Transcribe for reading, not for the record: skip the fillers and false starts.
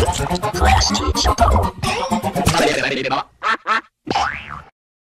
プラスティショット。